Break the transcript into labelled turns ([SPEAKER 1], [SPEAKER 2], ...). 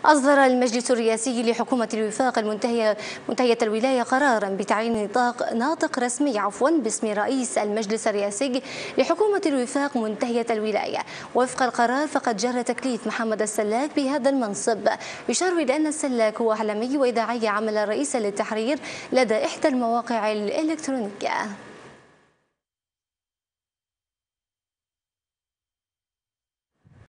[SPEAKER 1] أصدر المجلس الرئاسي لحكومة الوفاق منتهية الولاية قرارا بتعيين ناطق رسمي باسم رئيس المجلس الرئاسي لحكومة الوفاق منتهية الولاية. وفق القرار فقد جرى تكليف محمد السلاك بهذا المنصب، يشار إلى أن السلاك هو إعلامي وإذاعي عمل رئيسا للتحرير لدى إحدى المواقع الإلكترونية.